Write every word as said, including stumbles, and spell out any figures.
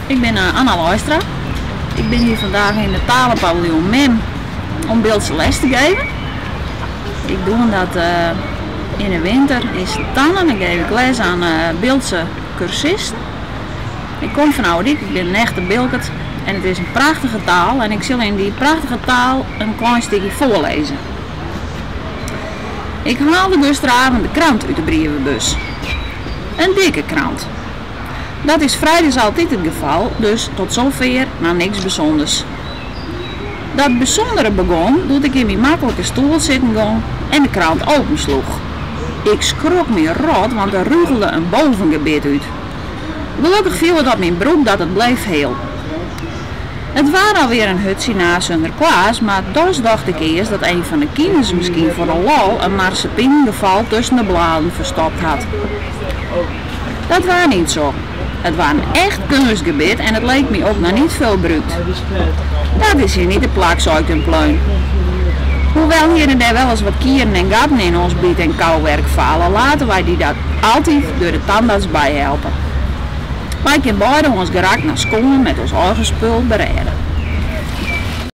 Ik ben uh, Anna Loistra. Ik ben hier vandaag in het talenpaviljoen Mem om beeldse les te geven. Ik doe dat uh, in de winter is tannen. Ik geef les aan uh, beeldse cursisten. Ik kom van Oudijk, ik ben een echte Bilkert en het is een prachtige taal en ik zal in die prachtige taal een klein stukje voorlezen. Ik haalde gisteravond de krant uit de brievenbus. Een dikke krant. Dat is vrijdags altijd het geval, dus tot zover nou niks bijzonders. Dat bijzondere begon toen ik in mijn makkelijke stoel zitten ging en de krant opensloeg. Ik schrok me rot, want er rugelde een bovengebit uit. Gelukkig viel het op mijn broek dat het bleef heel. Het was alweer een hutsie na Sinterklaas, maar dus dacht ik eerst dat een van de kinderen misschien voor een lol een marsepiengeval tussen de bladen verstopt had. Dat was niet zo. Het was een echt kunstgebit en het leek me ook nog niet veel gebruikt. Dat is hier niet de plak zout en pleun. Hoewel hier en daar wel eens wat kieren en gaten in ons bied en kouwerk vallen, laten wij die dat altijd door de tandarts bijhelpen. Wij kunnen beide ons geraakt naar school met ons eigen spul bereiden.